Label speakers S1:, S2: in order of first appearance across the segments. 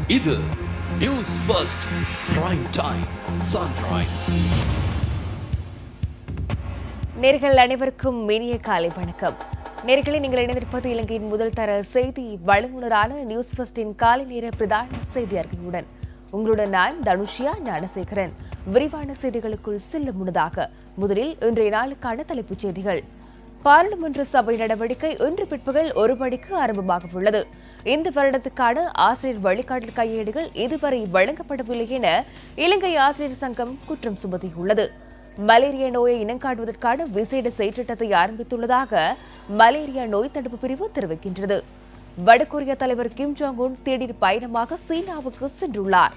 S1: இது news first prime time sunrise.
S2: நேர்கள் அனைவருக்கும் இனிய காலை வணக்கம். நேர்களை நீங்கள் இணைந்திருப்பது இலங்கையின் முதல் தர செய்தி வழங்குனரான நியூஸ் ஃபர்ஸ்டின் காலை நேர பிரதான செய்தி அறிக்கையுடன் உங்களுடன் நான் தனுஷியா ஞானசேகரன். விரிவான செய்திகளுக்குள் செல்ல முன்னதாக முதலில் இன்றைய நாளுக்கான தலைப்புச் செய்திகள். பாராளுமன்ற சபை நடவடிக்கை இன்று பிற்பகல் 1 மணிக்கு ஆரம்பமாக உள்ளது. இந்த வருடத்துக்கான ஆசிரியர் வழிகாட்டல் கையேடுகள் இதுவரை வழங்கப்படவில்லை என இலங்கை ஆசிரியர் சங்கம் குற்றம் சுமத்தியுள்ளது. மலேரியா நோயை இனங்காணுவதற்கான விசேட செயற்றிட்டத்தை ஆரம்பித்துள்ளதாக மலேரியா நோய் தடுப்பு பிரிவு தெரிவிக்கின்றது. வடகொரிய தலைவர் கிம் ஜாங் உன் திடீர் பயணமாக சீனாவுக்கு சென்றுள்ளார்.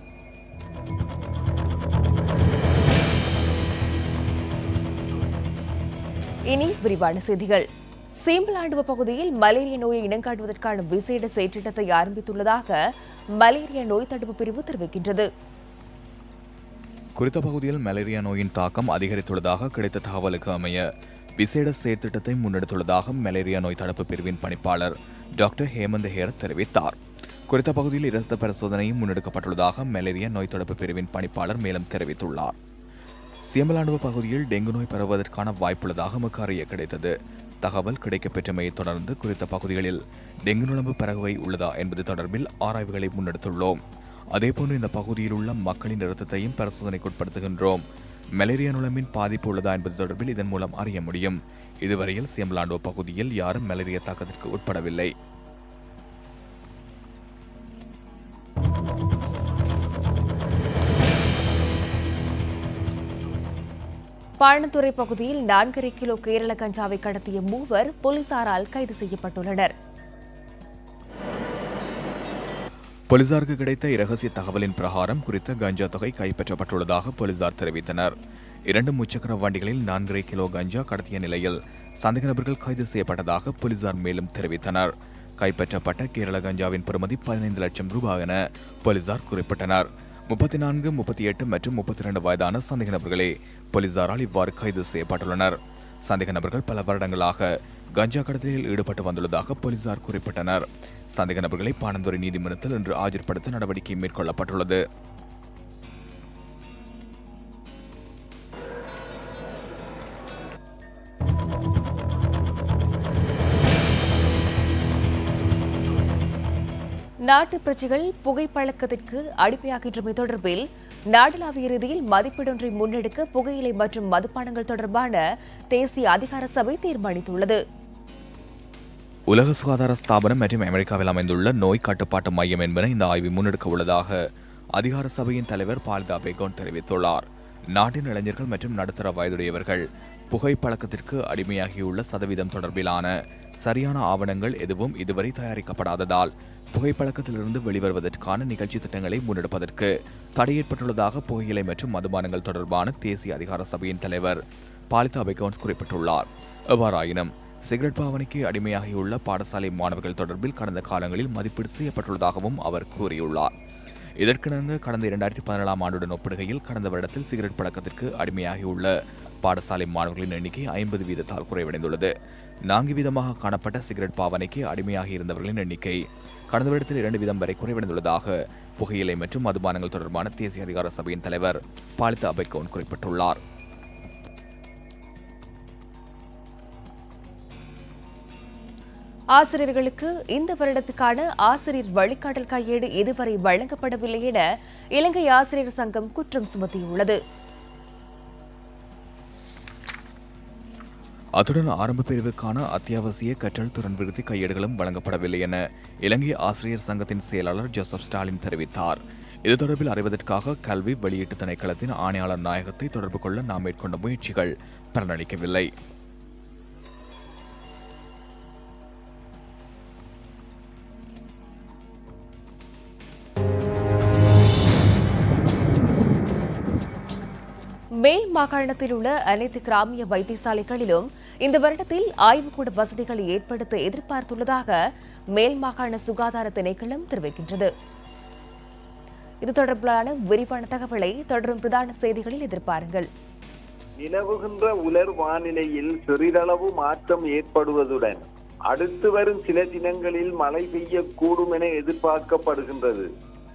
S2: இனி விரிவான செய்திகள். சீம்பலாண்டுவ பகுதியில் மலேரியா நோயை இனங்காணுவதற்கான விசேட செயற்றிட்டத்தை ஆரம்பித்துள்ளதாக மலேரியா நோய் தடுப்பு பிரிவு தெரிவிக்கின்றது.
S3: குறித்த பகுதியில் மலேரியா நோயின் தாக்கம் அதிகரித்துள்ளதாக கிடைத்த தகவலுக்கு அமைய விசேட செயற்திட்டத்தை முன்னெடுத்துள்ளதாக மலேரியா நோய் தடுப்பு பிரிவின் பணிப்பாளர் டாக்டர் ஹேமந்த் ஹேர் தெரிவித்தார். குறித்த பகுதியில் இரத்த பரிசோதனையும் முன்னெடுக்கப்பட்டுள்ளதாக மலேரியா நோய் தடுப்பு பிரிவின் பணிப்பாளர் மேலும் தெரிவித்துள்ளார். சீம்பலாண்டுவ பகுதியில் டெங்கு நோய் பரவுவதற்கான வாய்ப்புள்ளதாக நமக்கு அறிய கிடைத்தது. தகவல் கிடைக்கப்பெற்றமையை தொடர்ந்து குறித்த பகுதிகளில் டெங்கு நுழம்பு பரவுகை உள்ளதா என்பது தொடர்பில் ஆராய்வுகளை முன்னெடுத்துள்ளோம். அதேபோன்று இந்த பகுதியில் உள்ள மக்களின் இரத்தத்தையும் பரிசோதனைக்குட்படுத்துகின்றோம். மலேரியா நுழம்பின் பாதிப்பு உள்ளதா என்பது தொடர்பில் இதன் மூலம் அறிய முடியும். இதுவரையில் சீம்பலாண்டுவ பகுதியில் யாரும் மலேரியா தாக்கத்திற்கு உட்படவில்லை.
S2: பாணந்துறை பகுதியில் 4.5 கிலோ கேரள கஞ்சாவை கடத்திய 3 போலீசாரால் கைது செய்யப்பட்டுள்ளனர்.
S3: போலீசாருக்கு கிடைத்த இரகசிய தகவலின் பிரகாரம் குறித்த கஞ்சா தொகை கைப்பற்றப்பட்டுள்ளதாக போலீசார் தெரிவித்தனர். 2 முச்சக்கர வண்டிகளில் 4.5 கிலோ கஞ்சா கடத்திய நிலையில் சந்தேக நபர்கள் கைது செய்யப்பட்டதாக போலீசார் மேலும் தெரிவித்தனர். கைப்பற்றப்பட்ட கேரள கஞ்சாவின் பெறுமதி 15 லட்சம் ரூபாய் என போலீசார் குறிப்பிட்டனர். 34, 38 மற்றும் 32 வயதான சந்தேக நபர்களே போலீசாரால் இவ்வாறு கைது செய்யப்பட்டுள்ளனர். சந்தேக நபர்கள் பல வருடங்களாக கஞ்சா கடத்தலில் ஈடுபட்டு வந்துள்ளதாக போலீசார் குறிப்பிட்டனர். சந்தேக நபர்களை பாணந்துறை நீதிமன்றத்தில் இன்று ஆஜர்படுத்த நடவடிக்கை மேற்கொள்ளப்பட்டுள்ளது.
S2: நாட்டு பிரஜைகள் புகைப்பழக்கத்திற்கு அடிமையாகின்றமை தொடர்பில் நாடளாவிய ரீதியில் மதிப்பீடொன்றை முன்னெடுக்க புகையிலை மற்றும் மதுபானங்கள் தொடர்பான தேசிய அதிகார சபை தீர்மானித்துள்ளது.
S3: உலக சுகாதார ஸ்தாபனம் மற்றும் அமெரிக்காவில் அமைந்துள்ள நோய் கட்டுப்பாட்டு மையம் என்பன இந்த ஆய்வை முன்னெடுக்க உள்ளதாக அதிகார சபையின் தலைவர் பாலிதா பெகோன் தெரிவித்துள்ளார். நாட்டின் இளைஞர்கள் மற்றும் நடுத்தர வயதுடையவர்கள் புகைப்பழக்கத்திற்கு அடிமையாகியுள்ள சதவீதம் தொடர்பிலான சரியான ஆவணங்கள் எதுவும் இதுவரை தயாரிக்கப்படாததால் புகைப்பழக்கத்திலிருந்து வெளிவருவதற்கான நிகழ்ச்சி திட்டங்களை முன்னெடுப்பதற்கு தடை ஏற்பட்டுள்ளதாக புகையிலை மற்றும் மதுபானங்கள் தொடர்பான தேசிய அதிகார சபையின் தலைவர் பாலிதா பெகோன்ஸ் குறிப்பிட்டுள்ளார். எவ்வாறாயினும் சிகரெட் பாவனைக்கு அடிமையாகியுள்ள பாடசாலை மாணவர்கள் தொடர்பில் கடந்த காலங்களில் மதிப்பீடு செய்யப்பட்டுள்ளதாகவும் அவர் கூறியுள்ளார். இதற்கிணங்க கடந்த 2017ஆம் ஆண்டுடன் ஒப்பிடுகையில் கடந்த வருடத்தில் சிகரெட் பழக்கத்திற்கு அடிமையாகியுள்ள பாடசாலை மாணவர்களின் எண்ணிக்கை 50% குறைவடைந்துள்ளது. 4% காணப்பட்ட சிகரெட் பாவனைக்கு அடிமையாகி இருந்தவர்களின் எண்ணிக்கை கடந்த வருடத்தில் 2% வரை குறைவடைந்துள்ளதாக புகையிலை மற்றும் மதுபானங்கள் தொடர்பான தேசிய அதிகார சபையின் தலைவர் பாலிதா பெகோன் குறிப்பிட்டுள்ளார்.
S2: ஆசிரியர்களுக்கு இந்த வருடத்துக்கான ஆசிரியர் வழிகாட்டல் கையேடு இதுவரை வழங்கப்படவில்லை என இலங்கை ஆசிரியர் சங்கம் குற்றம் சுமத்தியுள்ளது.
S3: அத்துடன் ஆரம்ப பிரிவுக்கான அத்தியாவசிய கற்றல் திறன் விருத்தி கையேடுகளும் வழங்கப்படவில்லை என இலங்கை ஆசிரியர் சங்கத்தின் செயலாளர் ஜோசப் ஸ்டாலின் தெரிவித்தார். இது தொடர்பில் அறிவதற்காக கல்வி வெளியீட்டு திணைக்களத்தின் ஆணையாளர் நாயகத்தை தொடர்பு கொள்ள நாம் மேற்கொண்ட முயற்சிகள் பலனளிக்கவில்லை.
S2: மேல் மாகாணத்தில் உள்ள அனைத்து கிராமிய வைத்தியசாலைகளிலும் இந்த வருடத்தில் ஆய்வுக்கூட வசதிகளை ஏற்படுத்த எதிர்பார்த்துள்ளதாக மேல் மாகாண சுகாதார திணைக்களம் தெரிவிக்கின்றது. இது தொடர்பான விரிவான தகவலை தொடரும் பிரதான செய்திகளில் எதிர்பாருங்கள்.
S4: நிலவுகின்ற உலர் வானிலையில் சிறிதளவு மாற்றம் ஏற்படுவதுடன் அடுத்து வரும் சில தினங்களில் மழை பெய்யக்கூடும் என எதிர்பார்க்கப்படுகின்றது.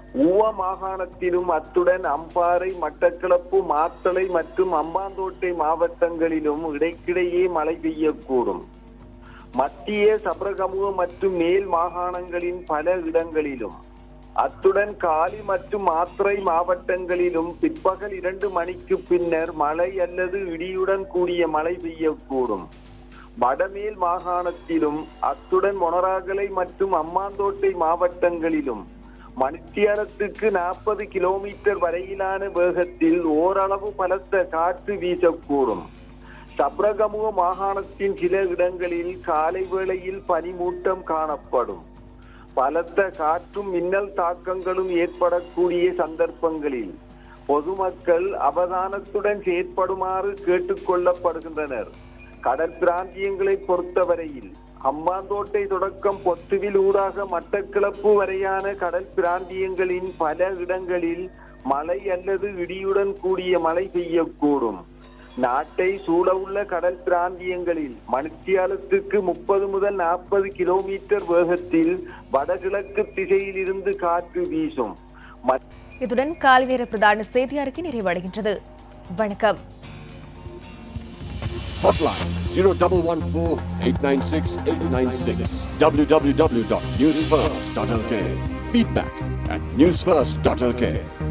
S4: ஊவ மாகாணத்திலும் அத்துடன் அம்பாறை, மட்டக்களப்பு, மாத்தளை மற்றும் அம்பாந்தோட்டை மாவட்டங்களிலும் இடைக்கிடையே மழை பெய்யக்கூடும். மத்திய சபரகமுவ மற்றும் மேல் மாகாணங்களின் பல இடங்களிலும் அத்துடன் காலி மற்றும் மாத்தறை மாவட்டங்களிலும் பிற்பகல் 2 மணிக்கு பின்னர் மழை அல்லது இடியுடன் கூடிய மழை பெய்யக்கூடும். வடமேல் மாகாணத்திலும் அத்துடன் மொனராகலை மற்றும் அம்பாந்தோட்டை மாவட்டங்களிலும் மணித்தியாலத்துக்கு 40 கிலோமீட்டர் வரையிலான வேகத்தில் ஓரளவு பலத்த காற்று வீசக்கூடும். சப்ரகமுவ மாகாணத்தின் சில இடங்களில் காலை வேளையில் பனிமூட்டம் காணப்படும். பலத்த காற்றும் மின்னல் தாக்கங்களும் ஏற்படக்கூடிய சந்தர்ப்பங்களில் பொதுமக்கள் அவதானத்துடன் செயற்படுமாறு கேட்டுக் கொள்ளப்படுகின்றனர். கடற்பிராந்தியங்களை பொறுத்தவரையில் அம்பாந்தோட்டை தொடக்கம் பொத்துவில் ஊடாக மட்டக்களப்பு வரையான கடல் பிராந்தியங்களின் பல இடங்களில் மழை அல்லது இடியுடன் கூடிய மழை பெய்யக்கூடும். நாட்டை சூழவுள்ள கடல் பிராந்தியங்களில் மணித்தியாலத்துக்கு 30 முதல் 40 கிலோமீட்டர் வேகத்தில் வடகிழக்கு திசையில் இருந்து காற்று வீசும்.
S2: இத்துடன் காலை பிரதான செய்தி அறிக்கை நிறைவடைகின்றது. வணக்கம்.
S5: Hotline 0114-896-896. www.newsfirst.lk. Feedback at newsfirst.lk.